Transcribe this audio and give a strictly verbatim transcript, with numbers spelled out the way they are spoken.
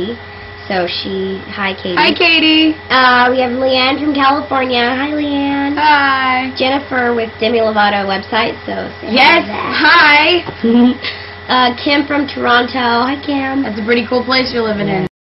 Katie. So she, hi Katie. Hi Katie. Uh, we have Leanne from California. Hi Leanne. Hi. Jennifer with Demi Lovato website. So say yes. Hi. Hi. uh, Kim from Toronto. Hi Kim. That's a pretty cool place you're living in.